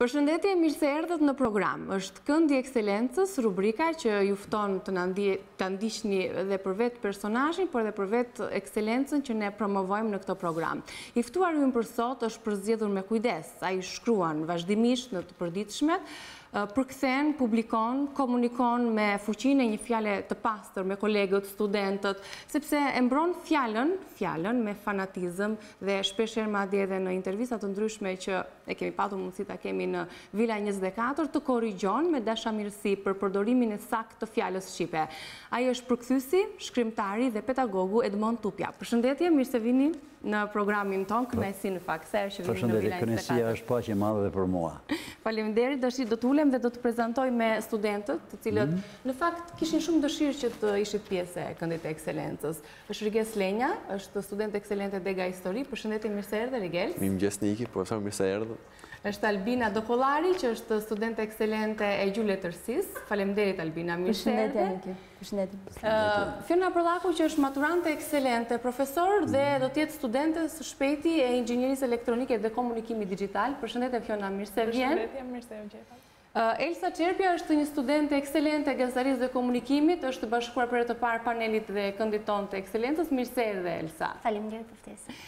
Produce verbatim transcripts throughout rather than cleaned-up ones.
Përshëndetje, mirë se erdhët në program. Është Këndi i Ekselencës, rubrika që ju fton të na ndiqni edhe për vetë personazhin, por edhe për vetë ekselencën që ne promovojmë në këtë program. I ftuari ynë për sot është përzgjedhur me kujdes. Ai shkruan vazhdimisht në të përditshmet, përkthen, publikon, komunikon me fuqinë e një fjale të pastër me kolegët, studentët, sepse e mbron fjalën, fjalën me fanatizëm dhe shpeshherë madje edhe në intervista të ndryshme që e kemi patur mundësi ta kemi në Vila njëzet e katër, të korrigjon me dashamirësi për përdorimin e saktë të fjalës shqipe. Ai është përkthyesi, shkrimtari dhe pedagogu Edmond Tupja. Përshëndetje, mirë se vini në programin ton, kënaqësi në fakt se që vini në Vila njëzet e katër. Kënaqësia është paqe e madhe për mua. Faleminderit, do të ulem dhe do të prezantoj me studentët, të cilët në fakt kishin shumë dëshirë që të ishit pjesë e Këndit të Ekselencës. Është Rigel Slenja, është student ekselente Dega Histori. Përshëndetje, mirë se erdhe, Rigel. Mirëmëngjes Niki, profesor, mirë se erdhe. Është Albina Dokollari, që është student ekselente e gjuhëletërsisë. Faleminderit Albina, mirë se erdhe. Përshëndetje Niki. Përshëndetje. Fiona Prollaku, që është maturante ekselente, profesor dhe do të jetë studente së shpejti e inxhinierisë elektronike dhe komunikimit digjital. Përshëndetje Fiona, mirë se vjen. Përshëndetje, mirë se u gjeta. Elsa Çerpja është një studente ekselente e gazetarisë dhe komunikimit, është bashkuar për të parë panelit dhe këndit tonë të ekselencës. Mirë se erdhe, Elsa. Faleminderit për ftesën.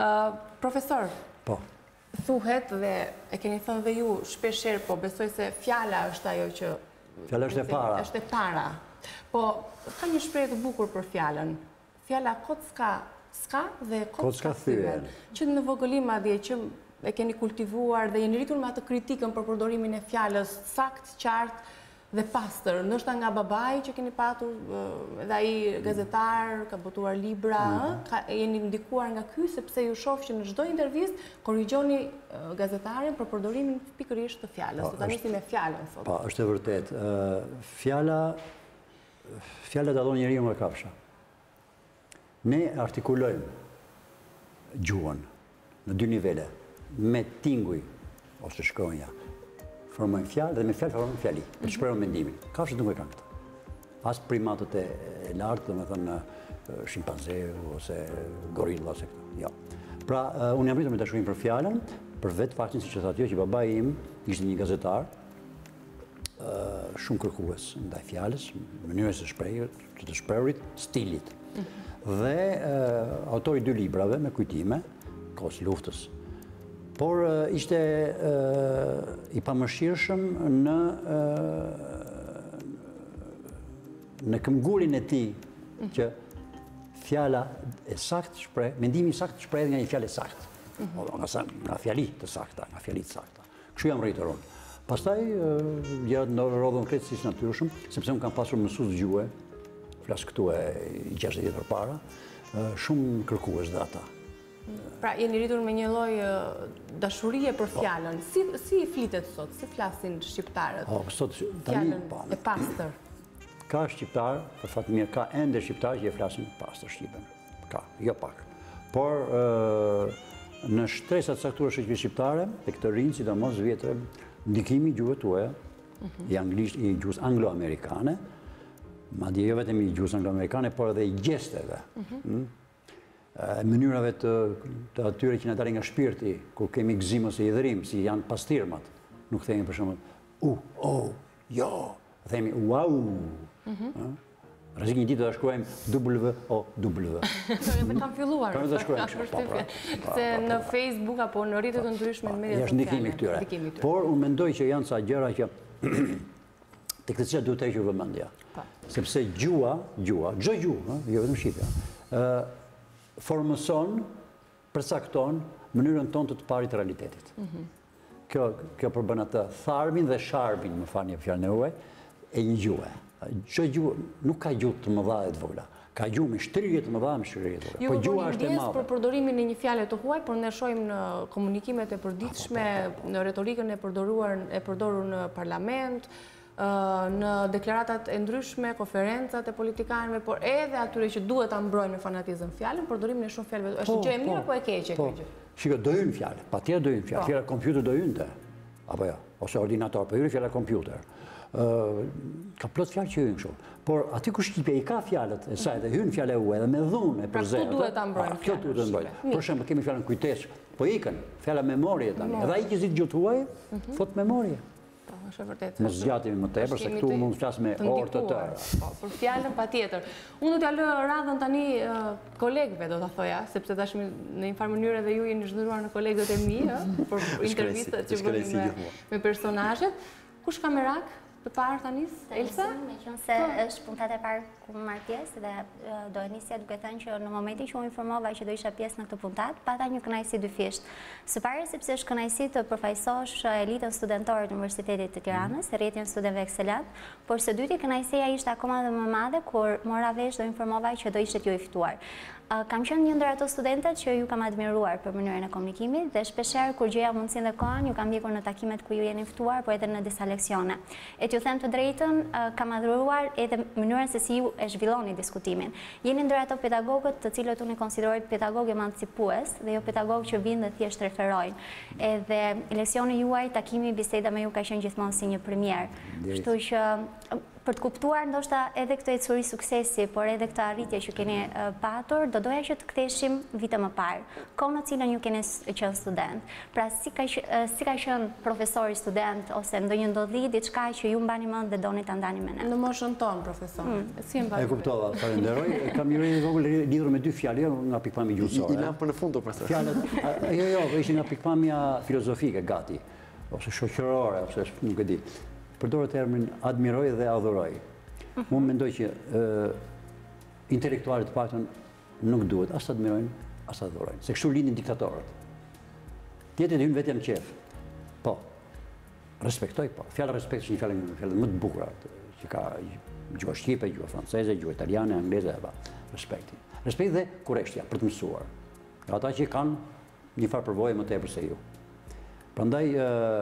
Profesor, Po. thuhet dhe e keni thënë dhe ju shpeshherë, po besoj se fjala është ajo që Fjala është e para. Është e para. Po ka një shprehje të bukur për fjalën. Fjala kot s'ka, s'ka dhe kot s'ka thyen. Që në vogëlim madje që e keni kultivuar dhe jeni rritur me atë kritikën për përdorimin e fjalës sakt, qartë dhe pastër. Ndoshta nga babai që keni patur, edhe ai gazetar, ka botuar libra, ka, jeni ndikuar nga ky sepse ju shoh që në çdo intervistë korrigjoni gazetarin për përdorimin pikërisht të fjalës. Do ta nisim me fjalën sot. Po, është e vërtet. Fjala fjala dallon njeriu nga kafsha. Ne artikulojmë gjuhën në dy nivele, me tinguj ose shkronja. Formojmë fjalë dhe me fjalë formojmë fjali, për të shprehur mendimin. Kafshët nuk e kanë këtë. As primatët e lartë, domethënë shimpanzeu ose gorilla ose këto. Jo. Pra, unë jam rritur me dashurinë për fjalën, për vetë faktin siç e thatë jo që babai im ishte një gazetar, shumë kërkues ndaj fjalës, mënyrës së shprehjes, të të shprehurit, stilit. Dhe autori dy librave me kujtime, kohës luftës. Por ishte i pamëshirshëm në në këmbgulin e tij që fjala e saktë shpreh, mendimi i saktë shprehet nga një fjalë e saktë. Nga nga fjali të sakta, nga fjalit të sakta. Kështu jam rritur unë. Pastaj gjërat ndodhen krejtësisht natyrshëm, sepse unë kam pasur mësues gjuhë, flas këtu e gjashtë vjet përpara, shumë kërkues dhe ata. Pra, jeni rritur me një lloj dashurie për fjalën. Si si flitet sot? Si flasin shqiptarët? Oh, sot tani e pastër. Ka shqiptar, për fat mirë, ka ende shqiptarë që e flasin pastër shqipen. Ka, jo pak. Por në shtresat caktuara shoqërisë shqiptare, tek të rinj, sidomos vjetë ndikimi i gjuhëve tuaja, i anglisht, i gjuhës anglo-amerikane, madje jo vetëm i gjuhës anglo-amerikane, por edhe i gjesteve. Mënyrave të, të atyre që na dalin nga shpirti, kur kemi gzim ose i dhërim, si janë pastirmat, nuk themi për shembull u, o, jo, themi wow. Rrezik një ditë do ta shkruajmë W O W. Edhe kam filluar. Kam të shkruajmë kështu. Se në Facebook apo në rrjetet e ndryshme në media sociale. Është ndikimi këtyre. Por unë mendoj që janë ca gjëra që tek të cilat duhet të hequr vëmendja. Sepse gjua, gjua, çdo gjuhë, jo vetëm shqipja, formëson, përcakton mënyrën tonë të të parit të realitetit. Kjo, kjo përbën atë tharmin dhe sharbin, më fani e fjalën e huaj, e një gjuhë. Çdo gjuhë nuk ka gjuhë të mëdha e të vogla. Ka gjuhë me shtryrje të mëdha me shtryrje të vogla. Po gjuha është e madhe. Për përdorimin e një fjale të huaj, por ne shohim në komunikimet e përditshme, në retorikën e përdoruar e përdorur në parlament, në deklaratat e ndryshme, konferencat e politikanëve, por edhe atyre që duhet ta mbrojnë me fanatizëm fjalën, përdorimin e shumë fjalëve. Është gjë e mirë apo e keqe kjo gjë? Shikoj, do hyn fjalë, patjetër do hyn fjalë. Fjala kompjuter do hynte. Apo jo, ose ordinator, po hyn fjala kompjuter. Ka plot fjalë që hynë kështu. Por aty ku shqipja i ka fjalët e saj dhe hynë fjalë e u edhe me dhunë e përzerë. Pra këtu duhet ta mbrojmë. Kjo duhet ta mbrojmë. Për shembull kemi fjalën kujtes, po ikën fjala memorie tani. Edhe ai që zgjidh gjuhë huaj, fot memorie. Po, është e vërtetë. Mos zgjatemi më tepër se këtu mund të flas me orë të tëra. Po, për fjalën patjetër. Unë do t'ja lë radhën tani kolegëve, do ta thoja, sepse tash në një farë mënyrë edhe ju jeni zhduruar në kolegët e mi, ë, për intervistat që bëni me me personazhet. Kush ka merak? Për parë ta nis, Elsa? Me qënë se është puntat e parë ku më marrë pjesë dhe do e nisja duke thënë që në momentin që u informova që do isha pjesë në këtë puntat, pata një kënaqësi dyfisht. Së pari sepse është kënaqësi të përfaqësosh elitën studentore të Universitetit të Tiranës, rrjetin studentëve ekselant, por së dyti kënaqësia ishte akoma dhe më madhe kur mora vesh do informova që do ishte ju i ftuar. Kam qenë një ndër ato studentet që ju kam admiruar për mënyrën e komunikimit dhe shpeshherë kur gjeja mundësinë dhe kohën ju kam ndjekur në takimet ku ju jeni ftuar, por edhe në disa leksione. E t'ju them të drejtën, kam adhuruar edhe mënyrën se si ju e zhvilloni diskutimin. Jeni ndër ato pedagogët të cilët unë i konsideroj pedagogë emancipues dhe jo pedagogë që vinë dhe thjesht referojnë. Edhe leksioni juaj, takimi, biseda me ju ka qenë gjithmonë si një premier. Kështu që për të kuptuar ndoshta edhe këtë ecuri suksesi, por edhe këtë arritje që keni patur, do doja që të ktheheshim vite më parë, kohë në cilën ju keni qenë student. Pra si ka si ka qenë profesori student ose ndonjë ndodhi diçka që ju mbani mend dhe doni ta ndani me ne. Në moshën tonë, profesor. Si e mbani? E kuptova, falenderoj. Kam një rrjedhë vogël lidhur me dy fjalë nga pikpamja gjuhësore. I lam për në fund të profesor. Fjalët, jo, jo, ishin nga pikpamja filozofike gati, ose shoqërore, ose nuk e di. Përdorë termin admiroj dhe adhuroj. Unë mendoj që intelektualit paktën nuk duhet as të admirojnë, as të adhurojnë. Se kështu lindin diktatorët. Tjetët hynë vetja në qef. Po, respektoj, po. Fjallë respekt është një fjallë më të bukura, që ka gjuha shqipe, gjuha franceze, gjuha italiane, angleze, e ba. Respekti. Respekt dhe kureshtja, për të mësuar. Ata që kanë një farë përvojë më tepër se ju. Prandaj,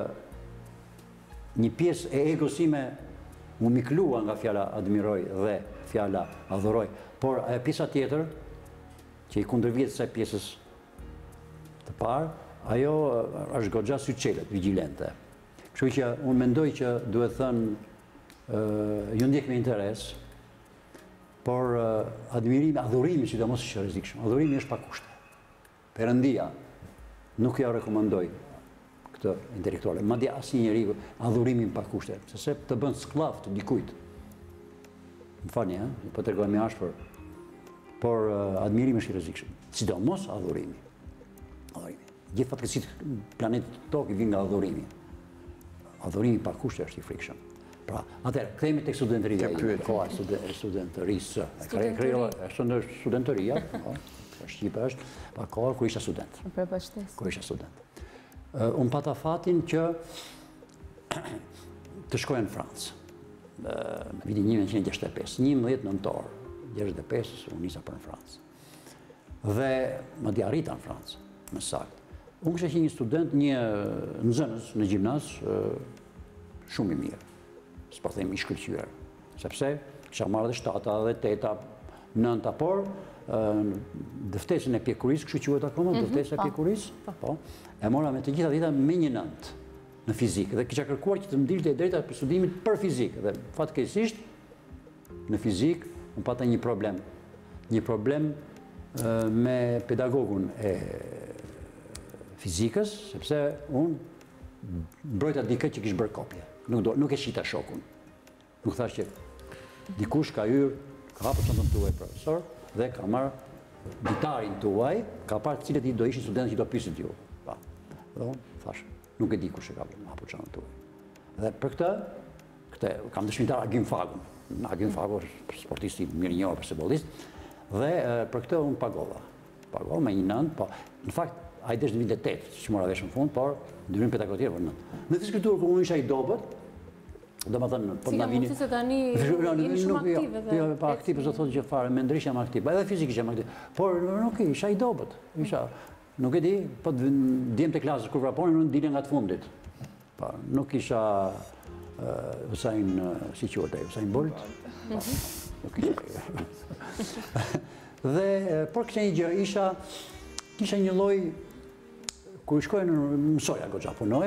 një pjesë e egosime mu miklua nga fjala admiroj dhe fjala adhuroj, por e pjesa tjetër, që i kundërvjet se pjesës të parë, ajo është goxha syçelet, vigjilente. Kështu që unë mendoj që duhet thënë ju ndjek me interes, por admirimi, adhurimi sidomos është rrezikshëm. Adhurimi është pa kushte. Perëndia nuk ja rekomandoj këtë intelektuale, madje asnjë njeriu adhurimin pa kushte, sepse të bën skllav të dikujt. Më falni, ëh, po tregoj më ashpër. Por admirimi është i rrezikshëm, sidomos adhurimi. Adhurimi. Gjithë fatkeqësitë planetit Tokë vijnë nga adhurimi. Adhurimi pa kushte është i frikshëm. Pra, atëherë, kthehemi tek studentëria, koha e studentërisë. Është studentëria, po, shqipe është, pa kohë kur isha student. Kur isha student. Unë pata fatin që të shkoja në Francë, në vitin një mijë nëntëqind e gjashtëdhjetë e pesë, njëmbëdhjetë nëntor, gjashtëdhjetë e pesë, unë nisa për në Francë. Dhe më di arrita në Francë, më saktë. Unë kështë që një student, një nxënës në gjimnaz, shumë i mirë, s'po them i shkëlqyer, sepse kisha marrë dhe shtata dhe teta, nënta, por dëftesën e pjekurisë, kështu quhet akoma, dëftesën e pjekurisë, po, e mora me të gjitha dita me një nëntë në fizikë, dhe kisha kërkuar që të më dilte e drejta për studimit për fizikë, dhe fatkeqësisht në fizikë unë pata një problem, një problem me pedagogun e fizikës, sepse unë mbrojta dikë që kishte bërë kopje, nuk e shita shokun, nuk thash që dikush ka hyrë, ka hapur çantën tuaj profesor, dhe ka marrë gitarin tuaj, ka parë cilët i do ishin studentët që do pyesit ju. Pa. Dhe unë thash, nuk e di kush e ka hapur çantën tuaj. Dhe për këtë, këtë kam dëshmitar Agim Fagun. Agim Fagu është sportist i mirë njohur basketbollist, dhe për këtë unë pagova. Pagova me një nëntë, po në fakt ai desh në vitin e tetë, që mora vesh në fund, por ndryrim pedagogike për nëntë. Në fizikulturë kur unë isha i dobët, do më thënë, po të nga vini... Si ka mundësi se tani jeni shumë aktive dhe... Jo, pa aktive, do thotë që fare, me ndrysh jam aktive, edhe fizikisht jam aktive, por nuk isha i dobët, isha, nuk e di, po djem të klasës kur vraponin, unë dilja nga të fundit. Pa, nuk isha Usain, si quhet ai, Usain Bolt? Nuk isha. Dhe, por kështë një gjë, isha, kisha një lloj, kur shkoja në mësoja goxha punoja,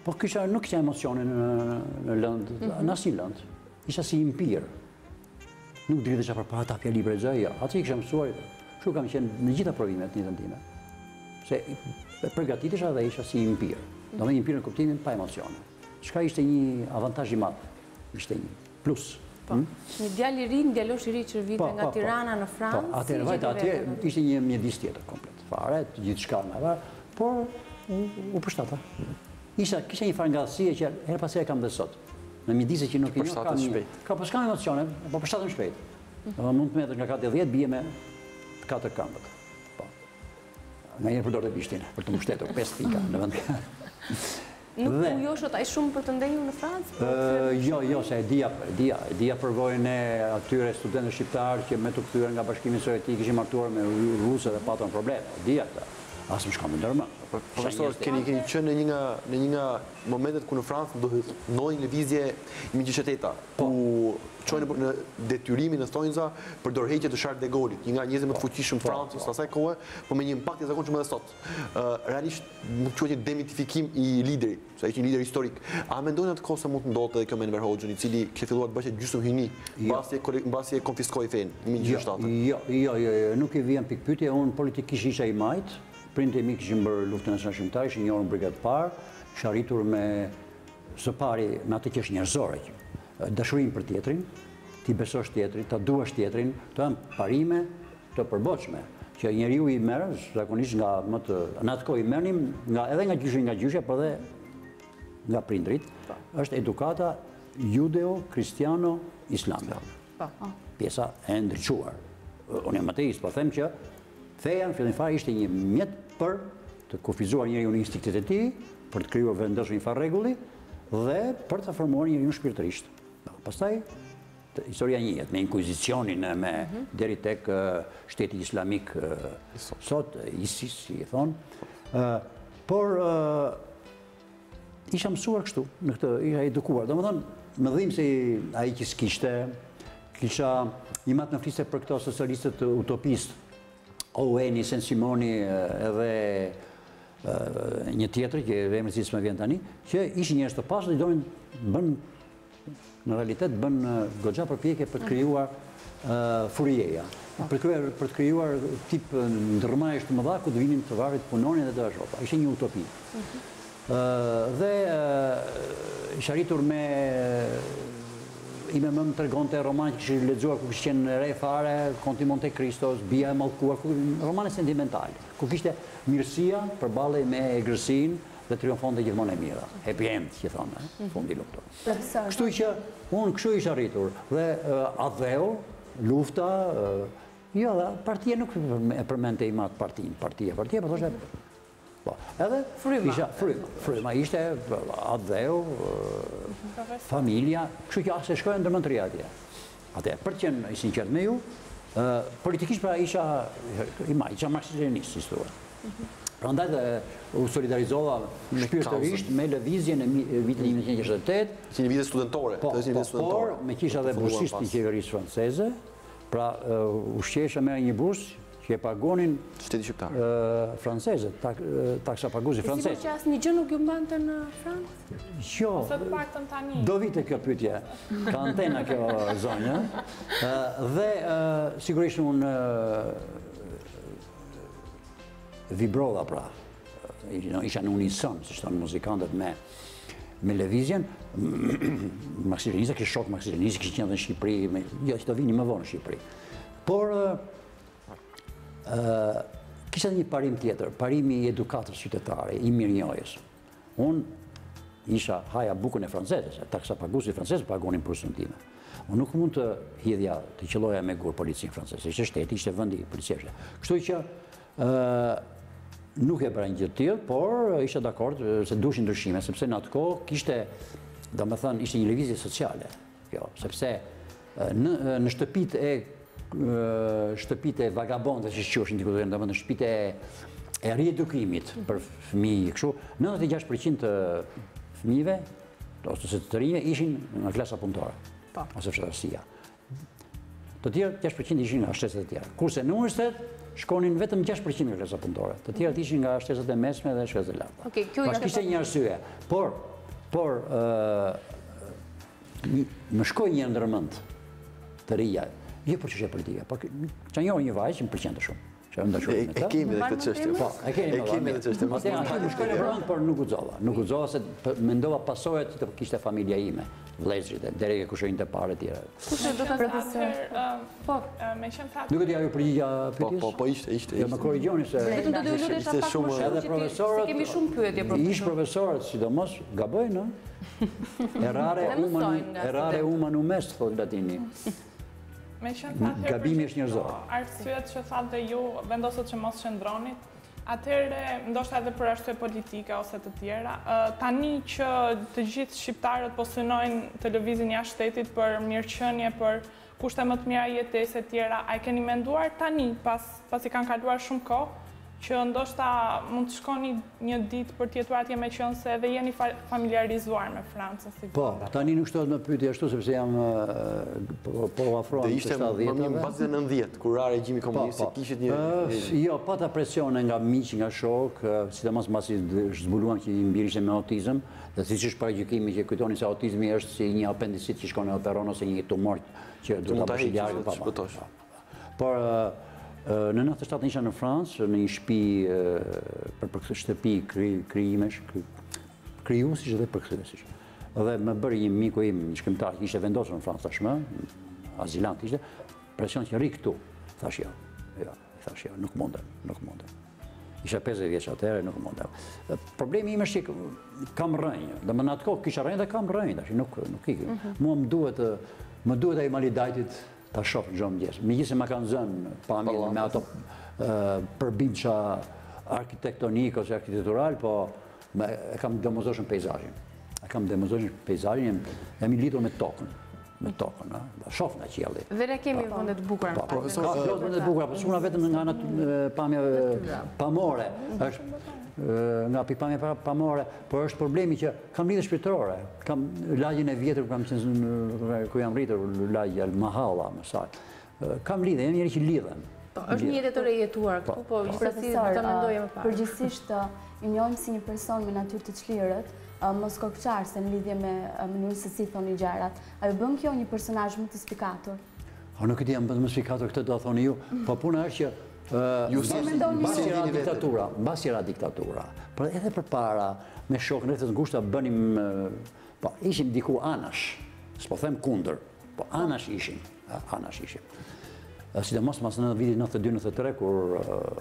Po kisha, nuk kisha emocione në lëndë, në asnjë lëndë. Isha si impir. Nuk dritesh për para ta fjalë libre gjë, jo. Atë që kisha mësuar, kështu kam qenë në gjitha provimet në jetën time. Se përgatitesha dhe isha si impir. Do me impir në kuptimin pa emocione. Çka ishte një avantazh i madh. Ishte një plus. Një djalë i ri, një djalosh i ri që vite nga Tirana në Francë. Po, atëherë vajte atje ishte një mjedis tjetër komplet. Fare, gjithçka më var, por u përshtata. Isha kisha një farë që her pas here kam dhe sot. Në mjedise që nuk i njoh kam një. Ka pas kam emocione, po përshtatem shpejt. Do mund të metër nga katëdhjetë bie me katër këmbët. Po. Nga njerë përdor të bishtin për të mbështetur pesë pika në vend. Nuk u joshët ai shumë për të ndenjur në Francë? Jo, jo, se e dija, e dija, e dija përvojën e atyre studentëve shqiptarë që me të kthyer nga Bashkimi Sovjetik ishin martuar me rusë dhe patën probleme. E dija këtë. As më shkon më ndërmë. Profesor, keni keni qenë në një nga në një nga momentet ku në Francë ndodhi ndonjë lëvizje miqësheteta, ku çojnë në detyrimin e thonjza për dorëheqje të Charles de Gaulle, një nga njerëzit më të fuqishëm Francës asaj kohe, por me një impakt të zakonshëm edhe sot. Realisht mund të quhet një demitifikim i liderit, sa ishte një lider historik. A mendoni atë kohë se mund të ndodhte kjo me Enver Hoxhën, i cili kishte filluar të bëhej gjysmë hyjni, mbasi mbasi e konfiskoi fen në një shtatë? Jo, jo, jo, nuk i vjen pikë pyetje, unë politikisht isha i majt. Prindë e mi kishin bërë luftën nacionale shqiptare, ishin njohur në brigadë parë, isha arritur me së pari me atë që është njerëzore, dashurinë për tjetrin, ti besosh tjetrin, ta duash tjetrin, të janë parime të përboçme, që njeriu i merr zakonisht nga më të në atë kohë i merrnim nga edhe nga gjyshi nga gjyshja, por edhe nga prindrit, është edukata judeo-kristiano-islame. Pjesa e ndriçuar. Unë jam ateist, po them që feja në fillim fare ishte një mjet për të kufizuar njeriu në instinktet e tij, për të krijuar vendosur një farë rregulli dhe për të formuar njeriu shpirtërisht. Pastaj historia njëhet me inkuizicionin, me deri tek shteti islamik sot, ISIS, si e thon. Por isha mësuar kështu, në këtë isha edukuar. Domethënë, më dhimbë se ai që s'kishte, kisha një mat në fliste për këto socialistët utopistë. Oweni, Saint-Simoni edhe një tjetër, që emri s'më vjen tani, që ishin njerëz të pasur dhe donin bën në realitet bën goxha përpjekje për të krijuar furieja, për të krijuar tip ndërmarrjesh të mëdha ku të vinin të varrit punonin dhe të ashtu. Ishte një utopi. Dhe isha arritur me ime më më tregonte roman që kishte lexuar ku kishte qenë re fare, Konti Monte Cristos, Bia e mallkuar, romane sentimentale, ku kishte mirësia përballej me egërsinë dhe triumfonte gjithmonë e mira. Happy end, që thonë, fundi luftës. Kështu që unë kështu isha arritur dhe Adheu, lufta, jo, dhe partia nuk e përmente i matë partinë, partia, partia, po thoshte edhe isha fryma, fryma ishte Adheu, familja, kështu që asë shkojnë ndërmendëri atje. Atë, për të qenë i sinqert me ju, politikisht pra isha i maj, isha marksist-leninist, si thuhet. Prandaj dhe u solidarizova shpirtërisht me lëvizjen e vitit një mijë nëntëqind e gjashtëdhjetë e tetë. Si një lëvizje studentore, po, por me kisha dhe bursist i qeverisë franceze, pra ushqesha me një bursë që e pagonin shteti shqiptar franceze, taksa paguesi francez. Si që asë një gjë nuk ju mbante në Francë? Jo, do vite kjo pyetje, ka antena kjo zonjë, dhe sigurisht unë vibrova pra, isha në unison, si shtonë muzikantët me me lëvizjen, marksist-leninista, kështë shok marksist-leninista, kështë qenë dhe në Shqipëri, jo, që të vini më vonë në Shqipëri. Por, kisha një parim tjetër, parimi i edukatës qytetare, i mirënjohjes. Unë isha haja bukën e francezës, taksa paguesi francezë pagonin bursën time. Unë nuk mund të hidhja, të qelloja me gur policinë franceze, ishte shteti, ishte vendi policishte. Kështu që nuk e bëra një gjë të tillë, por isha dakord se dushin ndryshime, sepse në atë kohë kishte, domethënë, ishte një lëvizje sociale, kjo, sepse në shtëpitë e shtëpitë e vagabondëve, që quheshin diku, domethënë në shtëpitë e riedukimit për fëmijë kështu, nëntëdhjetë e gjashtë përqind të fëmijëve ose të rinjve ishin nga klasa punëtore, ose fshatësia. Të tjerë gjashtë përqind ishin nga shtetet e tjera. Kurse në universitet shkonin vetëm gjashtë përqind nga klasa punëtore. Të tjerët ishin nga shtetet e mesme dhe shtetet e larta. Pas kishte një arsye, por Por, më shkoj një ndërmend të rija, jo për çështje politike, por që njohë një vajzë që më pëlqente shumë. E kemi dhe këtë çështje. Po, e kemi edhe këtë çështje. Atë më shkoj në brand, por nuk guxova. Nuk guxova se mendova pasojat që të kishte familja ime, vëllezërit, deri e kushojnë të parë tjera. Kush do ta profesor? Po, me qenë fat. Nuk e di ajo përgjigja Po, pyetjes? po, po ishte, ishte. Jo, më korrigjoni se Vetëm do të lutesh ishte pak më shumë- shumë edhe që ti- profesorët, se kemi shumë pyetje profesor. ish profesorët, sidomos, gabojnë, no? Errare Dhe mësojnë humanum, nga errare studentët. humanum est, thot latini. Me qenë fat Gabimi është njerëzor. Arsyet që thatë ju vendosët që mos qëndronit, atëherë ndoshta edhe për arsye politike ose të tjera, ë, tani që të gjithë shqiptarët po synojnë televizin jashtë shtetit për mirëqenie, për kushte më të mira jetesë e tjera, a e keni menduar tani pas pasi kanë kaluar shumë kohë që ndoshta mund të shkoni një ditë për të jetuar atje me qenë se edhe jeni fa- familiarizuar me Francën si Po, vend. tani nuk shtohet më pyetje ashtu sepse jam ë, po po afrohem Dhe të ishte më mirë shtatëdhjetave. pas nëntëdhjetë, kur ra regjimi komunist, se kishit një... Ë, Jo, pata presione nga miq, nga shok, ë, sidomos mbasi zbuluam që një mbir ishte me autizëm, dhe siç është paragjykimi që kujtoni se autizmi është si një apendicit që shkon e operon ose një tumor që duhet mund ta ta bësh heqësh, larg të pa. pa, shpëtosh. pa. Por ë, ë, në nëntëdhjetë e shtatë isha në Francë, në një shtëpi ë, për për këtë shtëpi kri- krijimesh, kri- krijuesish dhe përkthyesish. Dhe më bëri një miku im, një shkrimtar që ishte vendosur në Francë tashmë, azilant ishte, presion që rri këtu. Thash jo, jo, thash jo, nuk mundem, nuk mundem. Isha pesëdhjetë vjeç atëherë, nuk mundem. E, Problemi im është që kam rënjë, dhe më në atë kohë kisha rënjë dhe kam rënjë, tash nuk nuk iki. Mua më duhet ë, më duhet ai malidajtit ta shoh çdo mëngjes. Megjithëse ma kanë zënë pamjen me ato ë, përbimça arkitektonik ose arkitektural, po me, e kam demonzuar peizazhin. E kam demonzuar peizazhin, jam, jam i lidhur me tokën, me tokën, ëh. Shoh nga qielli. Dhe ne kemi vende të bukura. Po, në fakt. ka plot vende të bukura, po s'una vetëm nga ana e, pamje e, pamore, është e, nga pikpamja pa- pamore, por është problemi që kam lidhje shpirtërore. Kam lagjin e vjetër ku kam qenë në- ku jam rritur, lagja Al Mahalla, më saktë. E, Kam lidhje, jam njëri që lidhem. Po, është një jetë të rejetuar këtu, po gjithsesi do Profesor, ta mendoje më uh, parë. përgjithsisht uh, i njohim si një person me natyrë të çlirët, uh, mos kokçar se në lidhje me uh, mënyrën se si thoni gjërat. A ju bën kjo një personazh më të spikatur? O nuk e di jam më spikator këtë do thoni ju, po puna është që ë, Ju si mendoni mbasi ju? era Si vini diktatura, mbasi era diktatura. Por edhe përpara me shokën rreth të ngushta bënim ë, po ishim diku anash. S'po them kundër, po anash ishim, ë, anash ishim. Ë, Sidomos mas në vitin nëntëdhjetë e dy nëntëdhjetë e tre kur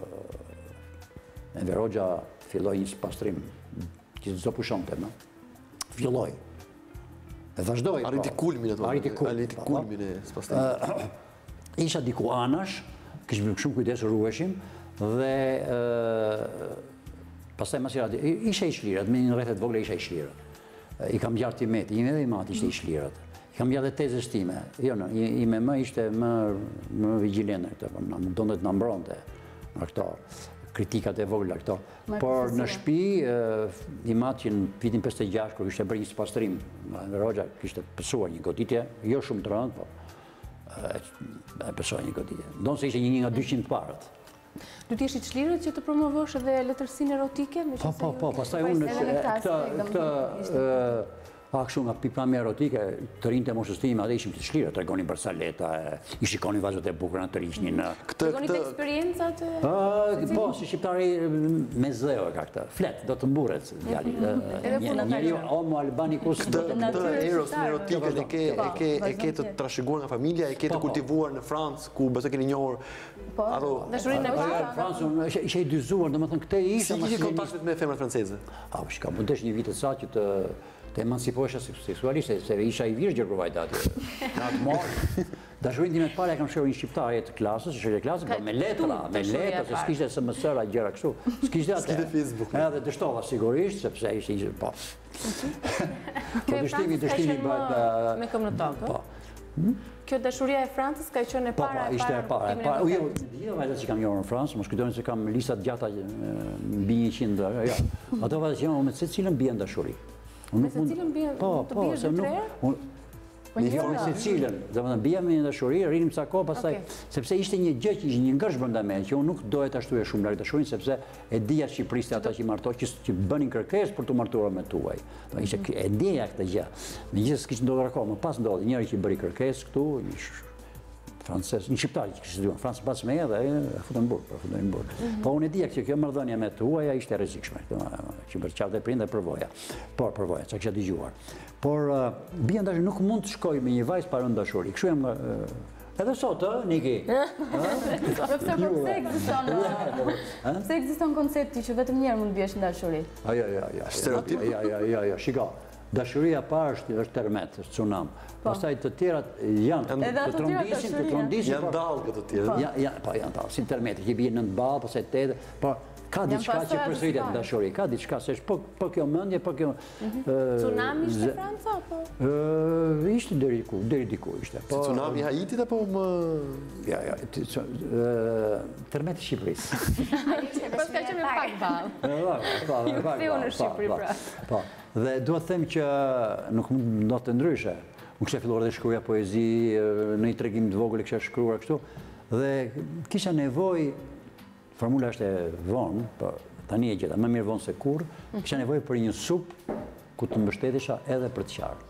ë, Enver Hoxha filloi një pastrim që s'do pushonte, më. Filloi. E vazhdoi. Arriti po. kulmin ato. Arriti kulmin. Arriti po, po. kulmin e spastimit. Isha diku anash, kishim shumë kujdes, ruheshim, dhe ë, pastaj mas i isha i shlirat, me një rrethet vogla isha i shlirat. I kam gjarë timeti, ime dhe i mati ishte i shlirat. I kam gjarë dhe tezës time. Jo, no, i- ime më ishte më, më vigilente këto, po na donte të na mbronte në këto kritikat e vogla këto. Më Por në përfaqësuar. shtëpi ë, i mati që në vitin pesëdhjetë e gjashtë kur kishte bërë një pastrim, Enver Hoxha kishte pësuar një goditje, jo shumë të rëndë, po e, e pësoj një goditje. Ndonë se ishte një nga dyqind parët. Do të jesh i çlirët që të promovosh edhe letërsinë erotike? me Po, qenë se po, ju- po, pastaj Edhe unë në që këtë këta, aspekt, këta, domethënë, ë, pak shumë nga pikpamja erotike, të rinjtë e moshës time, atë ishim të çlirë, tregonin për saleta, e, i shikonin vajzat e bukura të rishnin. ë. Këtë, Tregoni të këtë, eksperiencat e... Ë, Po, si shqiptari me zeo e ka këtë. Flet, do të mburet djali. Edhe punët Njeri ajo. homo albanikus. këtë, do të këtë natyrë eros shqiptare. erotike e ke, e ke, e ke të trashëguar nga familja, e ke të Po, po. kultivuar në Francë, ku besoj keni njohur Po, ato... Dashurinë e Ajo parë. në Francë unë ishe- ishe i dyzuar, domethënë këtë Si isha kishit masinisht. kontaktet me femrat franceze? A, po shka, mund tesh një vit të sa që të të emancipohesha seksualisht, se se isha i virgjër kur vajta atje. Në atë morë. Dashurinë time të parë e kam shkruar një shqiptare të klasës, shoqë e klasës, po me letra, me dashuria e letra, se parë. s'kishte S M S-ra gjëra kështu. S'kishte atë. S'kishte Facebook. Edhe dështova sigurisht, sepse ishte ishte po. Po Kjo e dështimi, Francës ka dështimi qenë bëhet më me këmbë në tokë. po. Kjo dashuria e Francës ka qenë e Po, para po, ishte e para. e në para. kuptimin e Jo, vërtetë. jo vajzat që kam njohur në Francë, mos kujtoni se kam lista të gjata e, mbi njëqind. Jo. Ato vajzat që janë me secilën bien dashuri. Unë Me nuk mund- secilën bien- Po, mund të po, biesh se dy, nuk- tre herë? unë- Se cilën, dhe më të bia me një dashuri, rinim sa ko, pastaj, sepse ishte një gjë që ishte një ngërsh brenda me, që unë nuk doja të ashtuja shumë larg dashurin, sepse e dija Shqipërisë ata që martoj, që bënin kërkesë për të martuar me tuaj. E ndjeja këtë gjë. Megjithëse s'kishte ndodhur akoma, më pas ndodhi njëri që bëri kërkesë këtu, francez, një shqiptar që kishte studiuar Francë pas me edhe e futën në burg, për futën në burg. Po unë e dija që kjo marrëdhënie me tuaja ishte rrezikshme, që për çfarë prindë përvoja. Por përvoja, çka kisha dëgjuar. Por bien tash nuk mund të shkoj me një vajzë pa rënë dashuri. Kështu jam edhe sot, ë, Niki. Profesor, po pse ekziston? Pse ekziston koncepti që vetëm një herë mund të biesh në dashuri? Jo, jo, jo, jo. Stereotip. Jo, jo, jo, jo, shiko. Dashuria parë është është termet, është tsunam. Pastaj të tjerat janë të trondisin, të trondisin. Janë dallë këto të tjera. Ja, po janë dallë, si termeti që bien në ballë, pastaj tetë, po ka diçka që përsëritet në dashuri, ka diçka se është po kjo mendje, po kjo Tsunami ishte Franca apo? Ishte deri diku, deri diku ishte. Si tsunami i Haitit apo më ja, ja, termeti i Shqipërisë. Po ka qenë me pak ballë. Po, po, Ktheu në Shqipëri pra. Po. Dhe duhet të them që nuk mund të ndodhte ndryshe. Unë kisha filluar të shkruaja poezi, në një tregim të vogël kisha shkruar kështu, dhe kisha nevojë, formula është e vonë, po tani e gjeta, më mirë vonë se kurrë, kisha nevojë për një supë ku të mbështetesha edhe për të qarë.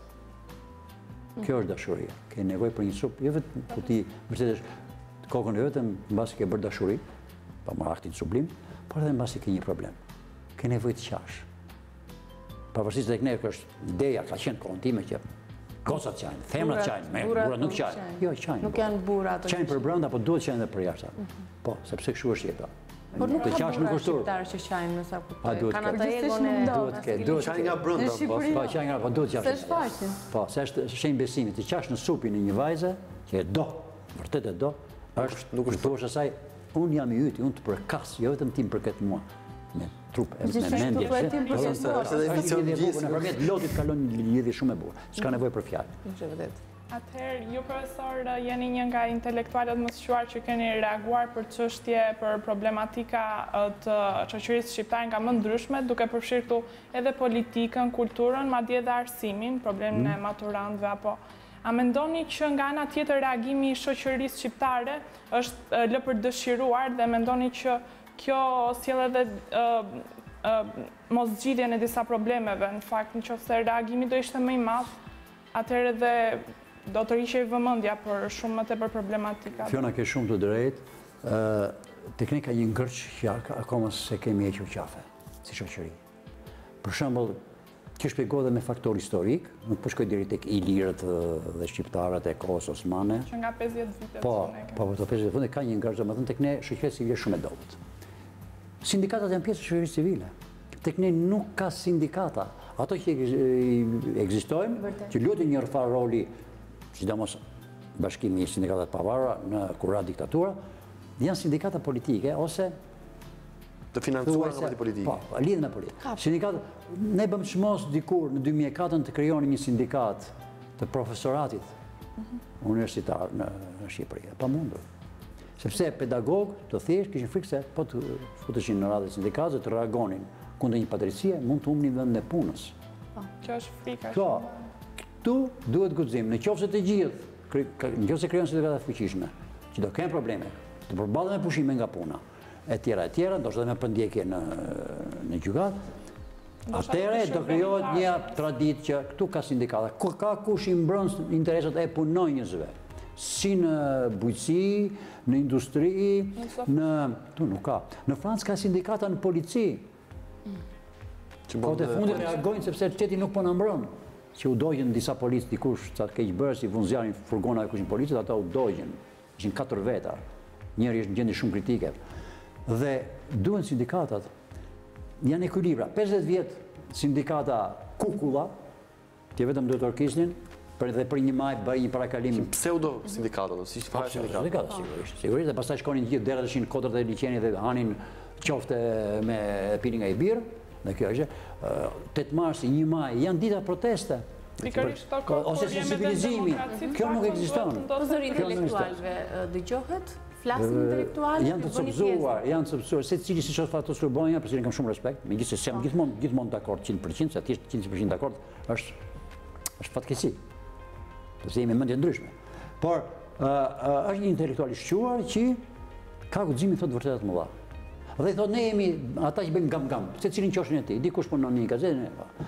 Kjo është dashuria. Ke nevojë për një supë, jo vetëm ku ti mbështetesh kokën e vetëm mbasi ke bërë dashuri, pa marrë aktin sublim, por edhe mbasi ke një problem. Ke nevojë të qash. Pavarësisht tek ne është ideja, ka qenë kohën time që gocat qajnë, femrat qajnë, burrat nuk qajnë. Jo, qajnë. Nuk janë burra ato. Qajnë për brenda, po duhet qajnë edhe për jashtë. Po, sepse kështu është jeta. Por nuk ka burra shqiptarë që qajnë, nësa kuptoj. Kanë ata egon e... Duhet ke, duhet qajnë nga brenda, po. Po, qajnë nga, po duhet qajnë. Se është faqin. Po, se është shenjë besimi, të qash në supin e një vajze, që e do, vërtet e do, është, nuk është thosh asaj, unë jam i yti, unë të përkas, jo vetëm tim përket mua. Me trup, me mendje. Është edhe emocion gjithë. Nëpërmjet lotit kalon një lidhje shumë e bukur. S'ka nevojë për fjalë. Atëherë, ju profesor, jeni një nga intelektualët më të sqaruar që keni reaguar për çështje, për problematika të shoqërisë shqiptare nga më ndryshme, duke përfshirë këtu edhe politikën, kulturën, madje edhe arsimin, problemin e maturantëve apo. A mendoni që nga ana tjetër reagimi i shoqërisë shqiptare është lë për dëshiruar dhe mendoni që kjo sjell edhe moszgjidhjen e disa problemeve, në fakt, nëse reagimi do ishte më i madh, atëherë edhe do të rishej vëmendja për shumë më tepër problematika. Fiona, ke shumë të drejtë. Tek ne ka një ngërç që akoma se kemi hequr qafe, si shoqëri. Për shembull, kjo shpjegohet edhe me faktor historik, nuk po shkoj deri tek ilirët dhe shqiptarët e kohës osmane. Që nga pesëdhjetë vite. Po, po, po, pesëdhjetë vite ka një ngërç, domethënë tek ne shoqëria civile shumë e dobët. Sindikatat janë pjesë e shoqërisë civile. Tek ne nuk ka sindikata. Ato që ekzistojnë, që luajnë një rrafar roli, sidomos bashkimi i sindikatat pavarura në kur ra diktatura, janë sindikata politike ose të financuar nga parti politike. Po, lidhen me politikë. Sindikatat, ne bëm çmos dikur në dy mijë e katër të krijonim një sindikat të profesoratit universitar në Shqipëri. Pa mundur. Sepse pedagogë të thjesht kishin frikë se po të futeshin në radhë sindikate të reagonin kundër një padrejtie, mund të humnin vendin e punës. Kjo është frika. Kjo, këtu duhet guxim, në qoftë se të gjithë, në qoftë se krijon sindikata të fuqishme, që do kenë probleme, të përballen me pushime nga puna, e tjera e tjera, ndoshta me përndjekje në në gjykat, atëherë do krijohet një traditë që këtu ka sindikata, ku ka kush i mbron interesat e punonjësve, si në bujqësi, në industri, në tu nuk ka. Në Francë ka sindikata në polici. Po të fundit reagojnë sepse qeti nuk po në mbron. Që u dojgjën disa policë dikush, sa të keq bërë, si vunzjarin furgona e kushin policët, ata u dojgjën. Ishin katër veta. Njëri është në gjendje shumë kritike. Dhe duhen sindikatat, janë ekuilibra. pesëdhjetë vjet sindikata kukulla, që vetëm duhet orkisnin, dhe për një maj bëj një parakalim. Pseudo sindikata, do si fare sindikata. Sindikata, sigurisht. Sigurisht, dhe pastaj shkonin gjithë dera tashin kodrat e liçenit dhe hanin qofte me pilin nga i birë. Dhe kjo është, tetë marsi, një maj, janë dita proteste. Ose sensibilizimi. Kjo nuk ekziston. Profesor, intelektualve dëgjohet? Flasin intelektuale? Janë të copzuar, janë të copzuar. Se cili si çfarë ato shkruajnë, për cilin kam shumë respekt, megjithëse jam gjithmonë gjithmonë dakord njëqind përqind, se aty është njëqind përqind dakord, është është fatkeqësi. përse jemi mendje ndryshme. Por është një intelektual i shquar që ka guximin thotë vërtetat më dha. Dhe i thotë ne jemi ata që bëjmë gam-gam, secilin qoshin e tij, dikush punon në një gazetë.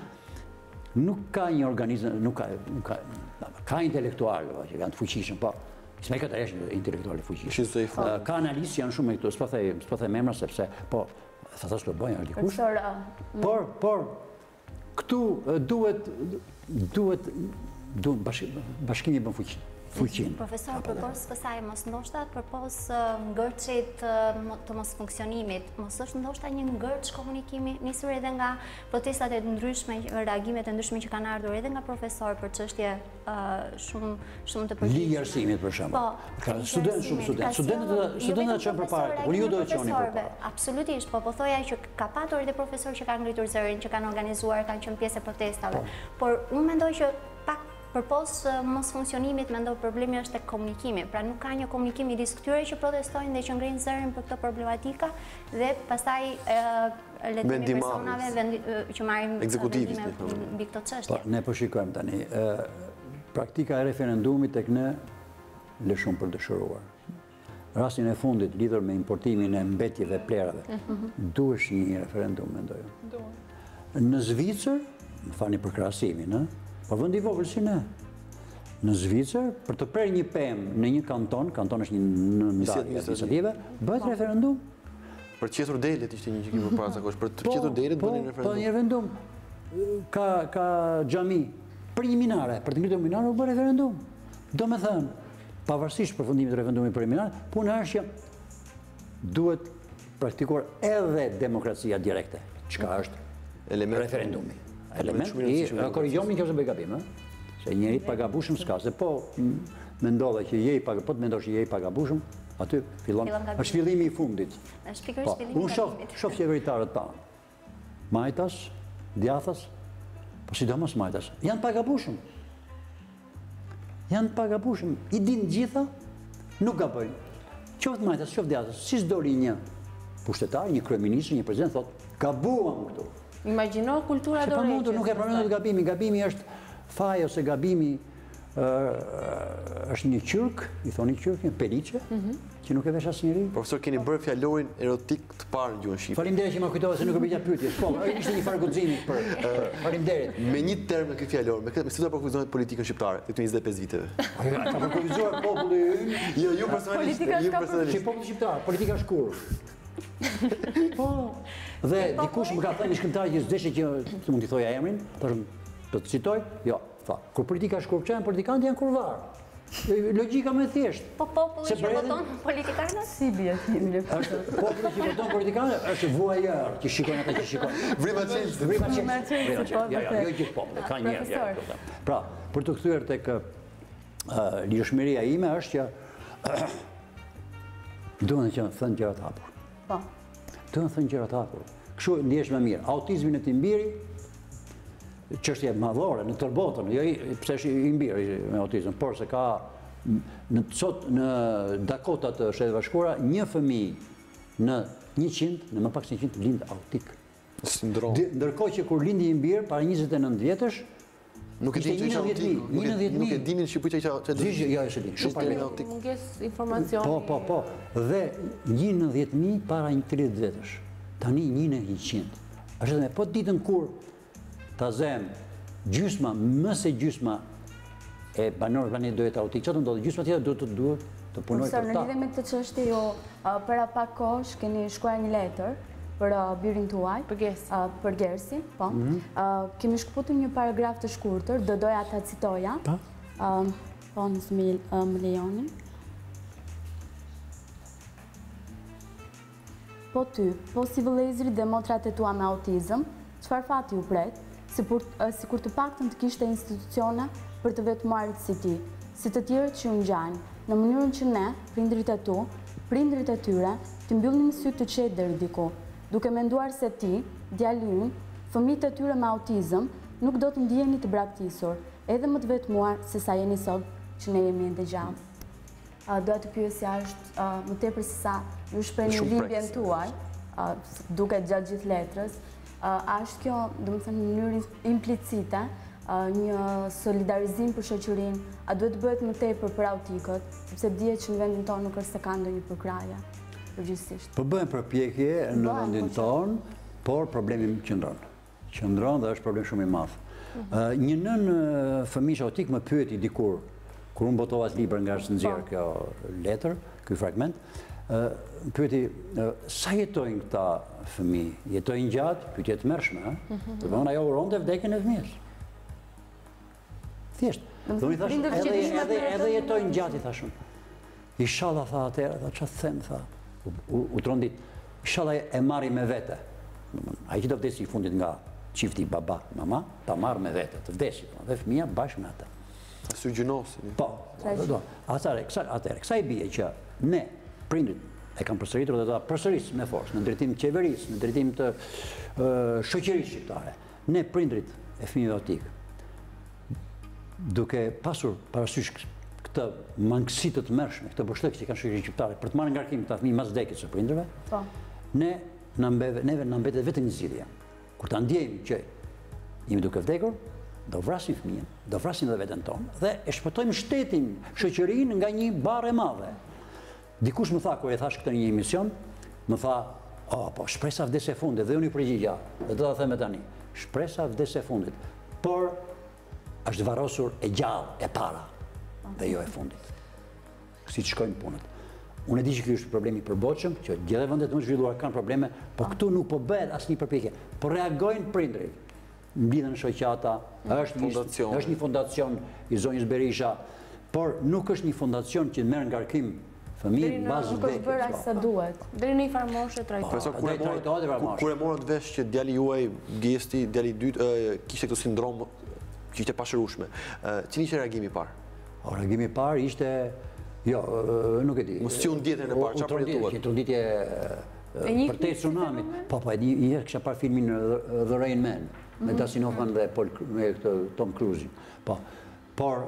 Nuk ka një organizëm, nuk ka, nuk ka, ka intelektualë që janë të fuqishëm, po s'me këtë është intelektuale fuqishëm. Ka analistë janë shumë me këtu, s'po thej, s'po thej memra sepse, po, thata s'po bëjnë është dikush. Por, por, këtu duhet, duhet, duhet bashkimi bën fuqin. Profesor, përpos kësaj, mos ndoshta përpos ngërçit të mos funksionimit, mos është ndoshta një ngërç komunikimi, nisur edhe nga protestat e ndryshme, reagimet e ndryshme që kanë ardhur edhe nga profesor për çështje shumë shumë të përgjithshme. Ligj arsimit për shembull. Ka student shumë student, studentët studentët çon përpara, unë ju do të çoni përpara. Absolutisht, po po thoja që ka patur edhe profesor që kanë ngritur zërin, që kanë organizuar, kanë qenë pjesë e protestave. Por unë mendoj që pak përpos mos funksionimit, mendoj problemi është tek komunikimi. Pra nuk ka një komunikim midis këtyre që protestojnë dhe që ngrinë zërin për këtë problematika dhe pastaj letimi personave që marrin vendime mbi këtë çështje. Ne po shikojmë tani, praktika e referendumit tek ne le shumë për dëshiruar. Rastin e fundit lidhur me importimin e mbetjeve plerave, duhesh një referendum, mendoj. Në Zvicër, më fani për krahasimin, ë? Po vend i vogël si ne. Në Zvicër, për të prerë një pemë në një kanton, kanton është një ndarje administrative, bëhet referendum. Për të qetur delet ishte një që kemi përpara zakonisht, për të qetur delet bënin referendum. Po, një referendum. Ka ka xhami për një minare, për të ngritur minare u bë referendum. Do me thënë, pavarësisht përfundimit të referendumit për minare, puna është që duhet praktikuar edhe demokracia direkte, çka është referendumi. Element i korrigjomi nëse bëj gabim, ë? Se njëri pa gabushëm s'ka, se po mendova që je i pa, po të mendosh që je i pa gabushëm, aty fillon është fillimi i fundit. Është pikërisht fillimi i fundit. Unë shoh shoh qeveritarët tanë. Majtas, djathas, po sidomos majtas, janë pa gabushëm. Janë pa gabushëm, i dinë gjitha, nuk gabojnë. Qoftë majtas, qoftë djathas, si s'doli një pushtetar, një kryeminist, një president thotë, gabuam këtu. Imagjino kultura dorëheqjes. Se pamundur nuk e pranojnë gabimi, gabimi është faj ose gabimi është një qyrk, i thoni qyrk, një peliçe, që nuk e vesh asnjëri. Profesor, keni bërë fjalorin erotik të parë në gjuhën shqipe. Faleminderit që më kujtove se nuk e bëja pyetje. Po, ishte një farë guximi për faleminderit. Me një term në ky fjalor, me këtë me si do përkufizohet politikën shqiptare këtu njëzet e pesë viteve. Ka përkufizuar populli ynë. Jo, ju personalisht, ju personalisht. Si populli shqiptar, politika është kur. Po, dhe dikush më ka thënë një shkrimtar që s'deshte që të mund t'i thoja emrin, për të të citoj, jo, tha, kur politika është korrupcion, politikanët janë kurvar. Logjika më e thjeshtë. Po populli që voton politikanët? Si bie thimi? Populli që voton politikanët është vuajër, që shikojnë ata që shikojnë. Vrima çelës, vrima çelës. Jo, jo gjithë populli, ka një. Pra, për të kthyer tek lirshmëria ime është që duhen që thënë gjërat hapur. Po. Duhen thënë gjërat hapur. Kështu ndihesh më mirë. Autizmin e timbiri, çështje madhore në tërë botën, jo pse është i mbiri me autizëm, por se ka në sot në Dakota të Shtetit Bashkuara një fëmijë në njëqind, në më pak se njëqind lind autik. Sindrom. Ndërkohë që kur lindi i mbir para njëzet e nëntë vjetësh, nuk e di çfarë autik, nuk e dimin shqiptar çfarë çfarë. Jo, është di. Shumë para autik. Mungesë informacioni. Po, po, po. Dhe njëzet mijë para një tridhjetë vjetësh. Tani një në njëqind. Është me po ditën kur ta zem gjysma, mëse gjysma e banorëve planetit do jetë autik, çfarë ndodh? Gjysma tjetër duhet të duhet të punojë për ta. Në lidhje me këtë çështje, jo para pak kohësh keni shkruar një letër për birin tuaj, për Gersi. Për Gersi, po. Kemi shkputur një paragraf të shkurtër, do doja ta citoja. Po, nëse më lejoni. Po ty, po si vëllezëri dhe motrat e tua me autizëm, çfarë fati u pret? Si kur të paktën të kishte institucione për të vetmuarit si ti, si të tjerët që unë gjajnë, në mënyrën që ne, prindrit e tu, prindrit e tyre, të mbyllnim sytë të qetë deri diku, duke menduar se ti, djali unë, fëmijët e tyre me autizëm, nuk do të ndiheni të braktisur, edhe më të vetmuar se sa jeni sot që ne jemi ende gjallë. Doja të pyesja është më tepër se sa ju shprehni dhimbjen tuaj, duke gjatë gjithë letrës, a është kjo, do të thënë, në mënyrë implicite, një solidarizim për shoqërinë, a duhet bëhet më tepër për autikët, sepse dihet që në vendin tonë nuk është se ka ndonjë përkraje, përgjithsisht. Po bëhen përpjekje në vendin tonë, por problemi qëndron. Qëndron dhe është problem shumë i madh. Një nën fëmijë autik më pyeti dikur, kur unë botova atë libër nga është nxjerr kjo letër, ky fragment, më pyeti sa jetojnë këta fëmijë? Jetojnë gjatë? Pyetje të mërshme, ëh? Do të thonë ajo uronte vdekjen e fëmijës. Thjesht. Do i thash, edhe edhe jetojnë gjatë, i thashun. Inshallah, tha atëherë, tha çfarë them, tha. U trondit. Inshallah e marri me vete. Ai që do vdesi i fundit nga çifti baba, mama, ta marr me vete, të vdesi, dhe fëmia bashkë me atë. Sy gjinosi. Po, do. Atëherë, atëherë, kësaj bie që ne, prindrit, e kam përsëritur dhe ta përsëris me forcë, në drejtim të qeverisë, në drejtim të shoqërisë shqiptare. Ne, prindrit e fëmijëve autik, duke pasur parasysh këtë mangësi të tmerrshme, këtë bështëkje që kanë shoqërinë shqiptare për të marrë ngarkim këta fëmijë mas vdekjes së prindërve, ne na neve na mbetet vetëm një zgjidhje. Kur ta ndjejmë që jemi duke vdekur, do vrasim fëmijën, do vrasim dhe veten tonë dhe e shpëtojmë shtetin, shoqërinë nga një barrë e madhe. Dikush më tha, kur e thash këtë në një emision, më tha, oh, po, shpresa vdes e fundit, dhe unë i përgjigja, dhe do ta them tani, shpresa vdes e fundit, por është varrosur e gjallë, e para, dhe jo e fundit. Si të shkojnë punët. Unë e di që kjo është problemi i përbotshëm, që gjithë vendet më zhvilluar kanë probleme, po këtu nuk po bëhet asnjë përpjekje. Po reagojnë prindrit. Mbidhen shoqata, është është një fondacion i zonjës Berisha, por nuk është një fondacion që merr ngarkim fëmijë bazë nuk është bërë aq sa duhet. Deri në një farë moshe trajtohet. Kur e morët vesh që djali juaj, Gjesti, djali i dytë, kishte këtë sindrom që ishte pashërueshme. Cili ishte reagimi i parë? Reagimi i parë ishte, jo, nuk e di. Mos si unë ditën e parë, çfarë përjetuat? Një tronditje për te tsunamit. Po, po, një herë kisha parë filmin The Rain Man, me Dustin Hoffman dhe me Tom Cruise. Po, por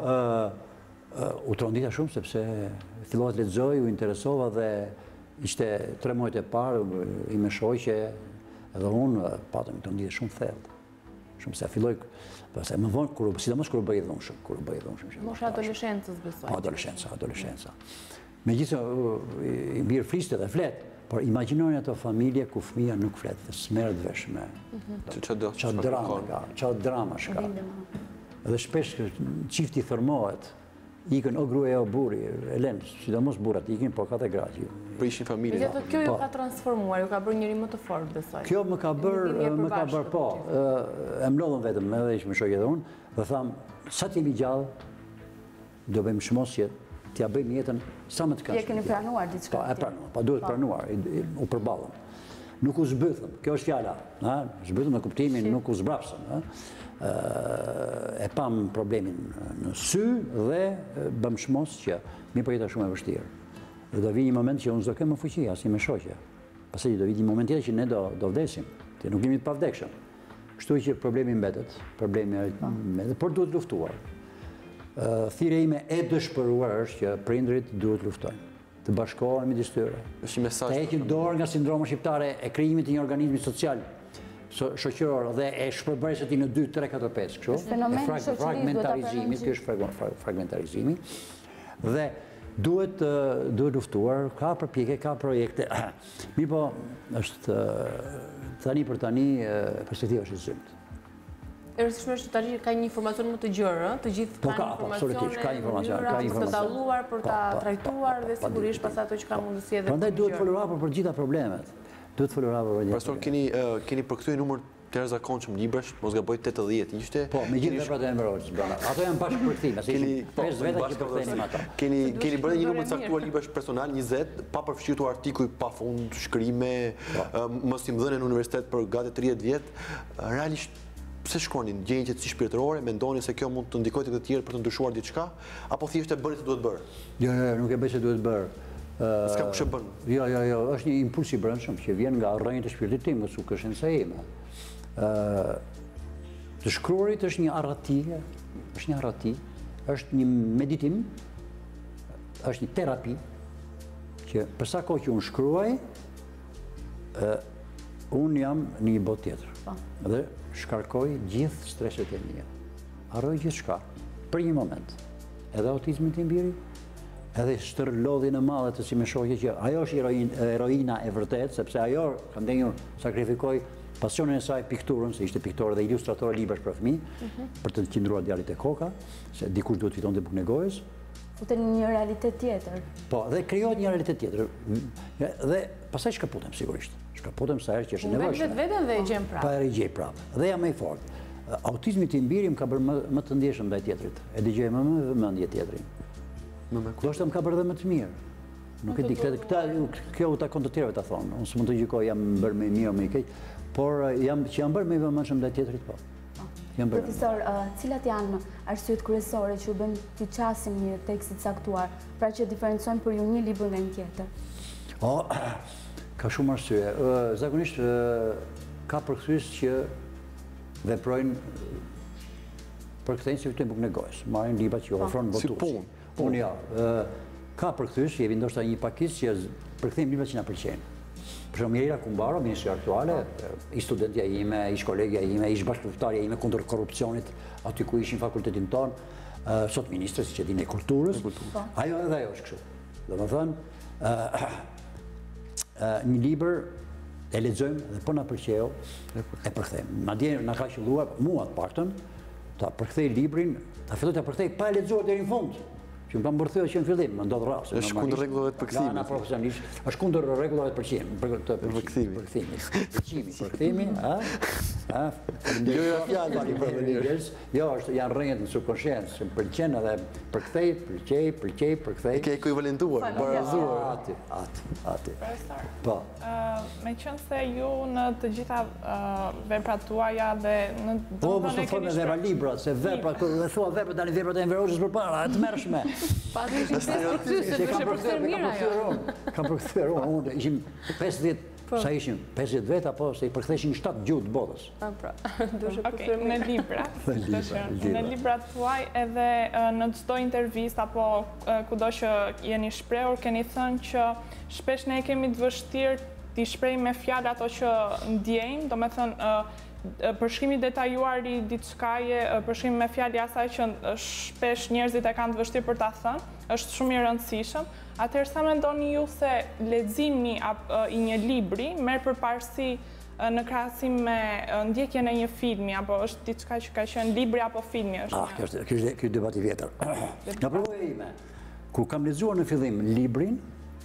u trondita shumë sepse fillova të lexoj, u interesova dhe ishte tre muajt e parë i me shoqe edhe unë patëm të ndihë shumë thellë. Shumë se filloj, pastaj më vonë, kur, sidomos kur u bëj dhunshëm, kur u bëj dhunshëm. Mosha adoleshencës, besoj. Po, adoleshenca, adoleshenca. Megjithëse i mirë fliste dhe flet, por imagjinoni ato familje ku fëmia nuk flet, dhe s'merret vesh me çfarë drama ka, çfarë drama ka. Dhe shpesh çifti thërmohet, ikën o gruaja o burri, Elen, sidomos burrat ikin, por ka dhe gratë. Prishin familjen. Megjithatë kjo ju ka transformuar, ju ka bërë njëri më të fortë, besoj. Kjo më ka bërë, më ka bërë po, e mlodhëm vetëm, edhe ishme shokë edhe unë, dhe tham, sa t'jemi gjallë, do bëjmë shmosje, t'ja bëjmë jetën sa më të kashë. Je keni pranuar diçka? Po, e pranuar, po duhet pranuar, u përballëm. Nuk u zbythëm, kjo është fjala, zbythëm në kuptimin, nuk u zbrapsëm. E pam problemin në sy dhe bëm shmos që mi po jeta shumë e vështirë. Dhe do vi një moment që unë s'do kemë më fuqi, as një me shoqe. Pastaj do vi një moment tjetër që ne do do vdesim, që nuk jemi të pavdekshëm. Kështu që problemi mbetet, problemi mbetet, por duhet luftuar. Thirrja ime e dëshpëruar është që prindrit duhet luftojnë, të bashkohen midis tyre. Është një mesazh. Të heqin dorë nga sindroma shqiptare e krijimit të një organizmi social shoqëror dhe e shpërbërjes së tij në dy, tre, katër, pesë, kështu. Fragmentarizimi, ky është fragmentarizimi. Dhe duhet duhet luftuar, ka përpjekje, ka projekte. Mi po është tani për tani perspektiva është e zymt. E rëndësishme është tani ka një informacion më të gjerë, të gjithë kanë informacione, ka informacion, ka informacion, për të dalluar, për ta trajtuar dhe sigurisht pas ato që ka mundësi edhe. Prandaj duhet folur për gjitha problemet. Duhet folur për gjitha. Pastor, keni keni përkthyer numër të jashtëzakonshëm librash, mos gaboj tetëdhjetë ishte. Po, me gjithë veprat e Emroçit brenda. Ato janë bashkëpërkthime, si pesë veta që përkthenim ato. Keni keni bërë një numër të caktuar librash personal njëzet, pa përfshirtur artikuj pafund, shkrime, mos i mbëdhën në universitet për gati tridhjetë vjet. Realisht pse shkonin gjendje të shpirtërore, mendoni se kjo mund të ndikojë të tjerë për të ndryshuar diçka, apo thjesht e bëni se duhet bërë? Jo, jo, nuk e bëj se duhet bërë. S'ka kush e bën. Jo, jo, jo, është një impuls i brendshëm që vjen nga rrënjët e shpirtit tim, nga sukëshenca ime. Të shkruarit është një arrati, është një arrati, është një meditim, është një terapi, që për sa kohë që unë shkruaj, unë jam në një botë tjetër. Dhe shkarkoj gjithë streset e mia. harroj gjithë shka, për një moment. Edhe autizmin tim biri, edhe shtërlodhin e madhe të si me shoqe që ajo është heroina e vërtet, sepse ajo, kam denjur, sakrifikoj pasionin e saj pikturën, se ishte piktore dhe ilustratore librash për fëmijë, për të qëndruar djalit e koka, se dikush duhet fitonte bukën e gojës. Futen një realitet tjetër. Po, dhe krijohet një realitet tjetër. Dhe pastaj shkëputem sigurisht. Shkëputem sa herë që është nevojshme. Vetë vetën dhe i gjem prapë. Pa e gjej prapë. Dhe jam më i fortë. Autizmi tim biri më ka bërë më të ndjeshëm ndaj tjetrit. E dëgjoj më me vëmendje tjetrin. Më me Do të më ka bërë dhe më të mirë. Nuk e di, këta kjo u takon të tjerëve ta thonë. Unë s'mund të gjykoj jam bërë më i mirë, më i keq, por jam që jam bërë më i vëmendshëm ndaj tjetrit po. Profesor, cilat janë arsyet kryesore që u bën të qasim një tekstit saktuar, pra që diferencojnë për ju një libër nga një tjetër? O, ka shumë arsye. Zakonisht ka përkthyes që veprojnë përkthejnë si fitojnë bukën e gojës, marrin libra që ofron votuesi. Si punë. Punë ja. Ka përkthyes, jemi ndoshta një pakicë që përkthejmë libra që na pëlqejnë. Për shumë Mirela Kumbaro, ministri aktuale, i studentja ime, ish kolegja ime, ish bashkëpunëtarja ime kundër korrupsionit, aty ku ishin fakultetin tonë, sot ministre, si që dini, e kulturës. Ajo edhe ajo është kështu. Do më thënë, një libër e lexojmë dhe po na pëlqeu, e përkthejmë. Madje na ka qelluar mua të paktën, ta përkthej librin, ta filloj ta përkthej pa e lexuar deri në fund. Që më kam bërthyer që në fillim, më ndodh rrasë. Është kundër rregullave të përkthimit. Nga ana profesionisht, është kundër rregullave të përkthimit, të përkthimit. Përkthimi, përkthimi, a? A? Jo ja fjalë tani për mënyrë. Jo, është janë rrënjët në subconsciencë, më pëlqen edhe përkthej, pëlqej, pëlqej, përkthej. Ke ekuivalentuar, barazuar. Aty, aty, aty. Profesor. Po. Me qenë se ju në të gjitha veprat tuaja dhe në Po, mos të thonë vepra libra, se vepra, dhe thua vepra tani veprat e Enverozës përpara, e tmerrshme. Pati ishin pesë përkthyese, për shpërthyer mirë ajo. Kam përkthyer unë, ishim pesëdhjetë, sa ishim, pesëdhjetë vet apo se i përktheshin shtatë gjuhë të botës. Ah, pra, duhet të Okej, përkthyer në mirë. libra. libra, libra. Në librat tuaj edhe në çdo intervistë apo kudo që jeni shprehur, keni thënë që shpesh ne kemi të vështirë t'i shprehim me fjalë ato që ndjejmë, domethënë përshkrimi detajuar i diçkaje, përshkrimi me fjalë asaj që shpesh njerëzit e kanë të vështirë për ta thënë, është shumë i rëndësishëm. Atëherë sa mendoni ju se leximi i një libri merr përparësi në krahasim me ndjekjen e një filmi, apo është diçka që ka qenë libri apo filmi është? Ah, kjo është ky ky debati vjetër. Nga përvoja ime, kur kam lexuar në fillim librin,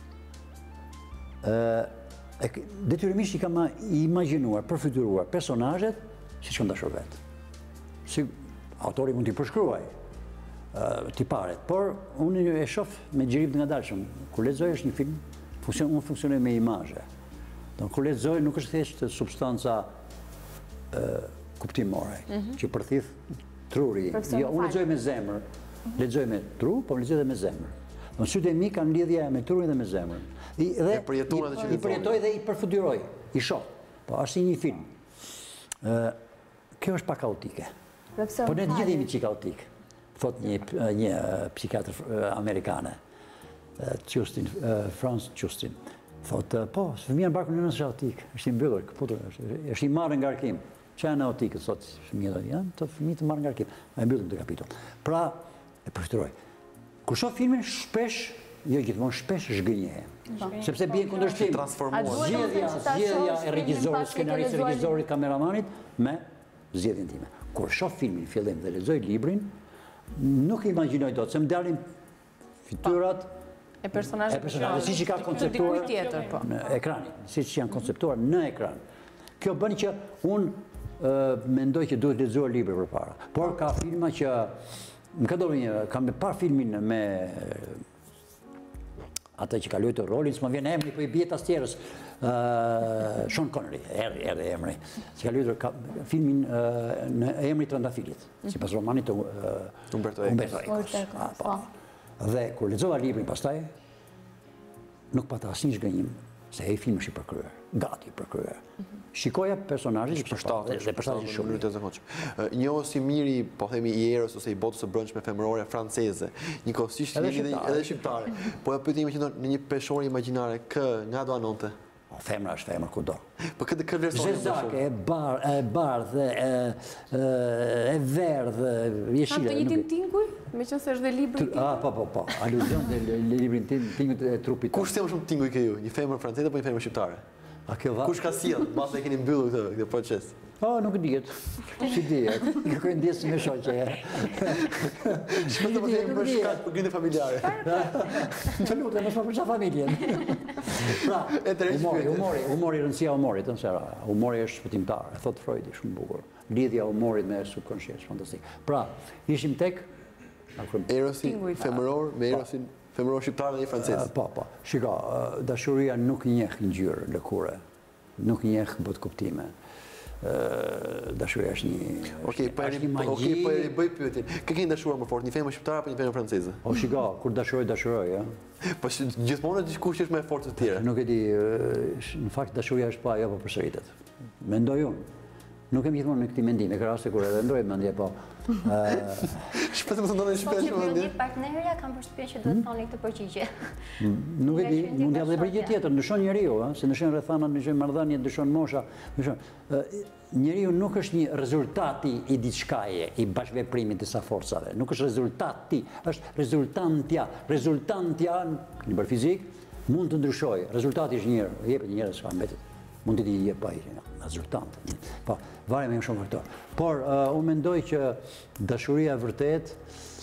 ë detyrimisht i kam imagjinuar, përfituar personazhet siç kanë dashur vetë. Si autori mund t'i përshkruaj tiparet, por unë e shoh me xhirip të ngadalshëm. Kur lexoj është një film, funksion, unë funksionoj me imazhe. Do kur lexoj nuk është thjesht substanca kuptimore, që përthith truri. Jo, unë lexoj me zemër, lexoj me tru, po lexoj edhe me zemër. Në sytë e mi kanë lidhja me trurin dhe me zemrën. I, dhe, e përjeton atë që i, i përjetoj dhe i përfutyroj, i shoh. Po, është si një film. Uh, kjo është pak kaotike. Profesor, po ne të gjithë jemi që kaotik, thot një, një psikiatër amerikane, Justin, Franz Justin. Thot, po, fëmija në barkun në nësë është autik, është i mbyllur, këputur, është i marrë nga arkim. Që janë autikët, thot fëmija dhe janë, të fëmijë të marrë nga arkim. E mbyllur të kapitull. Pra, e përfutyroj. Kur shoh filmin, shpesh, jo gjithmonë, shpesh zhgënjehem. Sepse bie kundërshtim. Zgjedhja, zgjedhja e regjisorit, skenaristë, regjisorit, kameramanit me zgjedhjen time. Kur shoh filmin fillim dhe lexoj librin, nuk imagjinoj dot se më dalin fytyrat e personazhit siç i ka konceptuar tjetër, po. Në ekranin, siç janë konceptuar në ekran. Kjo bën që unë mendoj që duhet lexuar librin përpara. Por ka filma që më ka dorë një, kam me parë filmin me ata që ka luajtur rolin, s'ma vjen emri, po i bie tas tjerës, Sean Connery, erdhi, erdhi emri, që ka luajtur filmin në Emri Trandafilit, sipas romanit të Umberto Eco. Dhe kur lexova librin pastaj, nuk pata asnjë zgënjim, se ai film është i përkryer, gati i përkryer. Shikoja personazhin që përshtatet dhe përshtatet shumë. Të zakonshëm. Njohës i miri, po themi i erës ose i botës së brendshme femërore franceze, njëkohësisht edhe shqiptare. Po e pyetim që në një peshore imagjinare, kë nga do anonte? femra është femra kudo. Po këtë këtë version Zezake, e bardhë, e verdhë, jeshile. Kam të njëtin tinguj, me qënë se është dhe libri tinguj? Ah, po, po, po, aluzion dhe librin tinguj e trupit. Kush të më shumë tinguj ke ju? Një femër franceze apo një femër shqiptare? Kush ka sjell? Mbas e keni mbyllur këtë këtë proces? Po, nuk dihet. Si dihet? Kërkoj ndjesë me shoqe. Shpëtë të kemi për shkat për grinde familjare. Të lutem, mos më përqa familjen. Pra, humori, humori, humori, rëndësia humorit, në sera. Humori është shpëtimtar, e thot Freudi, shumë bukur. Lidhja humorit me subconscious, fantastik. Pra, ishim tek... Erosin femëror me erosin femëror shqiptar dhe një francez. Po, po. Shiko, dashuria nuk njeh ngjyrë, lëkure. Nuk njeh bot kuptime. Dashuria është një Okej, po e ribëj pyetjen. Kë keni dashuar më fort, një femër shqiptare apo një femër franceze? O shiko, kur dashuroj, dashuroj, ja. Po gjithmonë dikush është më fort se të tjerë. Nuk e di, në fakt dashuria është pa ajo po përsëritet. Mendoj unë. Nuk kem gjithmonë në këtij mendim, e ka raste kur edhe ndroj mendje, po. Shpesëm të ndonë shpesh mendje. Po që partnerja kam përshtypjen që duhet thoni këtë përgjigje. Nuk e di, mund t'jap dhe përgjigje tjetër, ndryshon njeriu, ëh, se ndryshon rrethanat, ndryshon marrëdhëniet, ndryshon mosha, ndryshon. Njeriu nuk është një rezultati i diçkaje, i bashkëveprimit të sa forcave. Nuk është rezultati, është rezultantja. Rezultantja në për fizik mund të ndryshojë. Rezultati është një, jepet njerëz çka mbetet. Mund të di jep pa rezultant. Po, varet me shumë faktor. Por unë mendoj që dashuria e vërtet,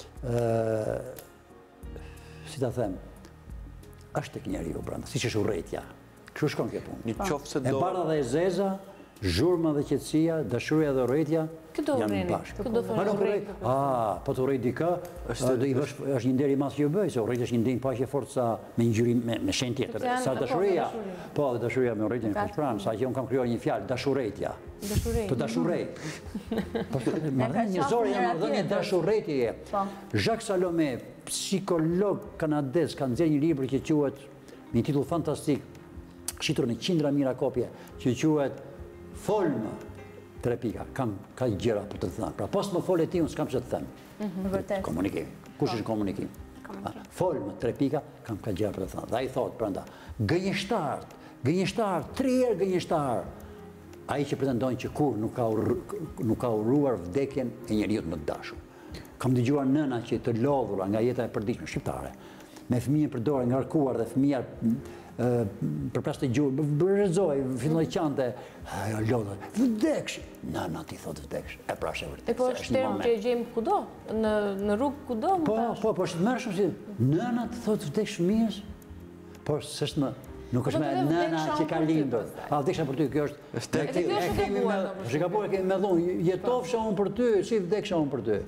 si ta them, është tek njeriu brenda, siç është urrëtia. Kështu shkon kjo punë. E bardha dhe e zeza, zhurma dhe qetësia, dashuria dhe urrëtia janë bashkë. Këtë do thonë urrëti. Ah, po të urrej dikë, është një nder i madh që ju bëj, se urrëti është një ndjenjë paqe fort sa me ngjyrim me shenjë tjetër. Sa dashuria. Po, dhe dashuria me urrëtin ka pranë, sa që un kam krijuar një fjalë, dashurëtia. Dashurëti. Të dashurej. Po, marrëdhënie zori janë marrëdhënie dashurëtie. Jacques Salomé, psikolog kanadez, ka nxjerrë një libër që quhet me një titull fantastik, shitur në qindra mijëra kopje, që quhet Folmë, tre pika, kam ka gjëra për të thënë. Pra, pos më fol e ti, unë s'kam që të thënë. Vërtet. Komunikim. Kush është komunikim? Folmë, tre pika, kam ka gjëra për të thënë. Dhe ai thotë, pranda, gënjeshtart, gënjeshtart, tri herë gënjeshtart. Ai që pretendojnë që kur nuk ka urruar vdekjen e njeriut më të dashur. Kam dëgjuar nëna që të lodhura nga jeta e përditshme shqiptare, me fëmijën për dorë ngarkuar dhe fëmija përplas të gjurë, rrezoj, filloj qante, ajo lodhë, vdeksh, nëna ti thot vdeksh, e pra është e vërtet. E po është term që e gjejmë kudo, në rrugë kudo? Po, po, po është mërshëm si, nëna të thot vdeksh fëmijës, por s'është më, nuk është me nëna që ka lindur. A, vdeksha për ty, kjo është... E kjo është të buar. Shikapur e kemi me dhunë, jetofsha unë për ty, si vdeksha unë për ty.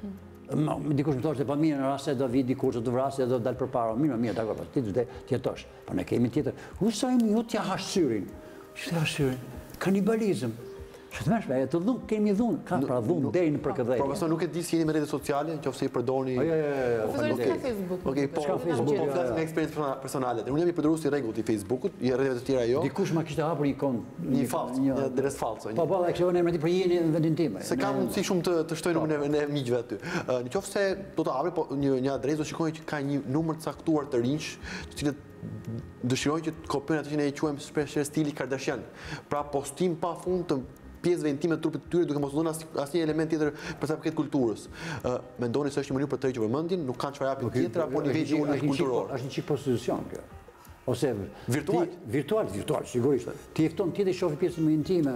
Dikush më thoshte, pa mirë në rast se do vi dikush, do të vrasë, do dalë përpara. Mirë, mirë, dakor, po ti të jetosh. Po ne kemi tjetër. U sa imi ju t'ja hash syrin. Që t'ja hash syrin? Kanibalizëm. Që të meshme, të dhunë, kemi dhunë. Ka pra dhunë, deri në përkëdhejnë. Profesor, nuk e di si jeni me rrjetet sociale, qofse i përdorni... Jo, jo, jo. Profesor, s'ka Facebook. Okej, po, po flas me eksperiencë personale. Unë jam i përdoruar si rregull i Facebookut, i rrjeteve të tjera jo. Dikush ma kishte hapur një kont, një fals, një adresë false. Po, po, e kishte vënë emrin për jeni në vendin tim. Se kam mundësi shumë të të shtoj numrin e miqve aty. Nëse do të hapri, po një një adresë do shikojë që ka një numër të caktuar të rinj, të cilët dëshirojnë që të kopjojnë atë që ne e quajmë shpesh stili Kardashian. Pra postim pafund të pjesëve intime të trupit të tyre duke mos dhënë asnjë element tjetër për sa përket kulturës. Mendoni se është një mënyrë për të tërhequr vëmendjen, nuk kanë çfarë japin tjetër apo niveli i ulur kulturor. Është një çik prostitucion kjo. Ose virtual, virtual, virtual, sigurisht. Ti e fton tjetër shohë pjesën më intime.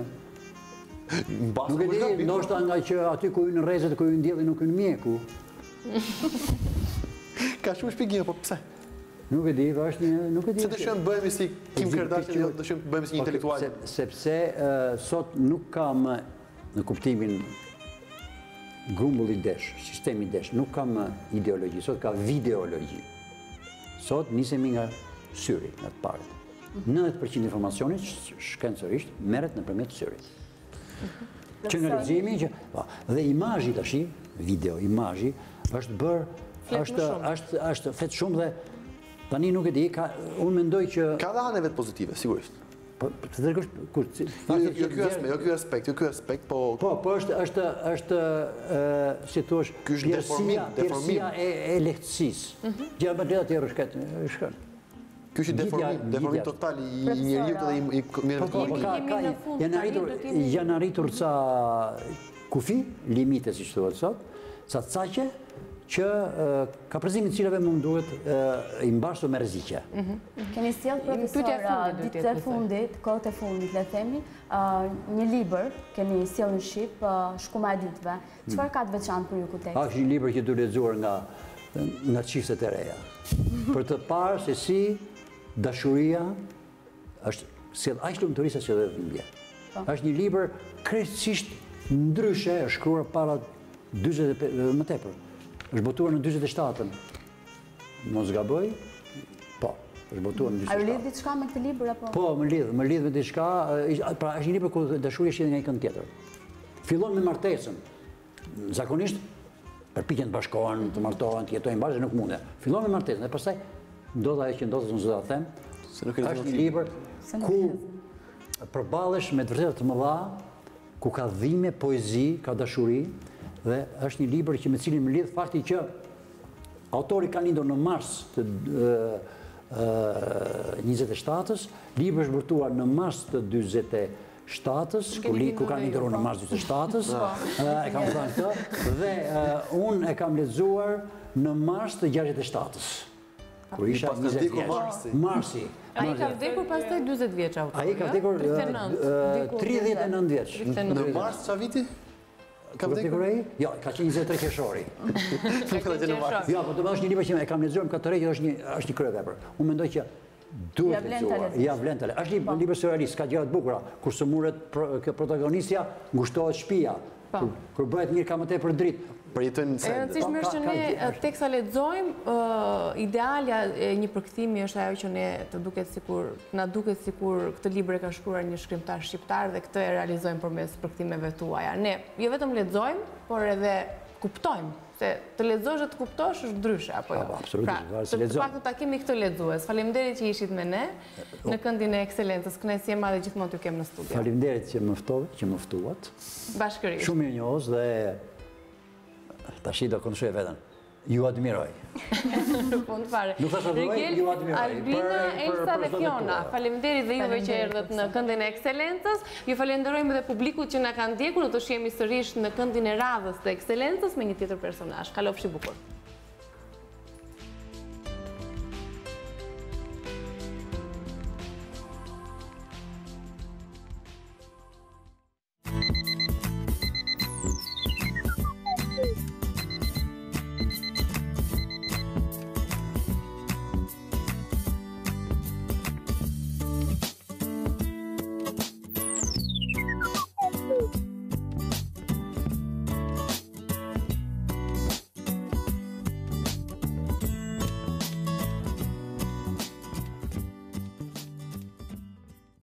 Nuk e di, ndoshta nga që aty ku hyn rrezet, ku hyn dielli nuk hyn mjeku. Ka shumë shpjegime, po pse? Nuk e di, është një, nuk e di. Se dëshojmë bëhemi si Kim Kardashian, dëshojmë bëhemi si një intelektual. Sepse sot nuk ka më, në kuptimin grumbulli desh, sistemi desh, nuk ka më ideologji, sot ka videologji. Sot nisemi nga syri, nga të parët. nëntëdhjetë përqind informacionit, shkencërisht, merret nëpërmjet syrit. Që nga leximi, që dhe imazhi tash, video, imazhi është bërë, është është është flet shumë dhe tani nuk e di, ka, unë mendoj që... Ka dhe anë vetë pozitive, sigurisht. Po, të dërgosh, kur... Jo ky aspekt, jo ky aspekt, jo ky aspekt, po... Po, po është, është, është, si thuash, pjersia e lehtësisë. Gjëra më drejta tjerë shket, shkën. Ky është deformim total i njeriut dhe i komunitetit. Janë arritur ca kufi, limite, si që thuhet sot, ca caqe, që kaprezimin të cilave mund duhet i mbashtu me rreziqe. Keni sjell profesor ditët e fundit, kohët e fundit, le themi, një libër keni sjell në Shqip, Shkuma e ditëve. Çfarë ka të veçantë për ju ky tekst? Është një libër që duhet lexuar nga nga çiftet e reja. Për të parë se si dashuria është sjell aq lumturi sa që dhe dhimbje. Është një libër krejtësisht ndryshe, është shkruar para dyzet më tepër. Është botuar në dyzet e shtatën. Mos gaboj? Po, është botuar në dyzet e shtatën. A ju lidh diçka me këtë libër apo? Po, më lidh, më lidh me diçka, pra është një libër ku dashuria shihet nga një kënd tjetër. Fillon me martesën. Zakonisht përpiqen të bashkohen, të martohen, të jetojnë bashkë, nuk munde. Fillon me martesën, e pastaj ndodh ajo që ndodh, unë do ta them. Është një libër ku përballesh me të vërtetë të mëdha, ku ka dhimbje, poezi, ka dashuri. Dhe është një libër që me cilin më lidh fakti që autori ka lindur në mars të njëzet e shtatës, libri është vërtuar në mars të dyzet e shtatës, ku ka lindur në mars dyzet e shtatës, e kam thënë këtë, dhe unë e kam lexuar në mars të gjashtëdhjetë e shtatës. Kur isha njëzet vjeç. Marsi. Ai ka vdekur pastaj dyzet vjeç autori. Ai ka vdekur tridhjetë e nëntë vjeç. Në mars çfarë viti? Ka vdekur ai? Jo, ka qenë njëzet e tre qershori. Jo, po do është një libër që e kam lexuar më katër që është një është një kryevepër. Unë mendoj që duhet të lexuar. Ja vlen ta lexosh. Është një libër surrealist, ka gjëra të bukura, kur së muret kjo protagonistja, ngushtohet shtëpia. Kur bëhet mirë ka më tepër dritë. Përjetojnë në E rëndësishme është që ne teksa lexojmë, idealja e një përkthimi është ajo që ne të duket sikur, na duket sikur këtë libër e ka shkruar një shkrimtar shqiptar dhe këtë e realizojmë përmes përkthimeve tuaja. Ne jo vetëm lexojmë, por edhe kuptojmë, se të lexosh dhe të kuptosh është ndryshe apo jo. Absolutisht, të paktën ta kemi këtë lexues. Faleminderit që ishit me ne në këndin e ekselencës. Kënaqësi e madhe gjithmonë t'ju kem në studio. Faleminderit që më ftove, që më ftuat. Bashkërisht. Shumë mirënjohës dhe tashi do këndshoj veten. Ju admiroj. Nuk mund fare. Nuk thash admiroj, ju admiroj. Albina, Elsa dhe Fiona, faleminderit dhe juve që erdhët në këndin e ekselencës. Ju falenderojmë edhe publikut që na ka ndjekur, do të shihemi sërish në këndin e radhës të ekselencës me një tjetër personazh. Kalofshi bukur.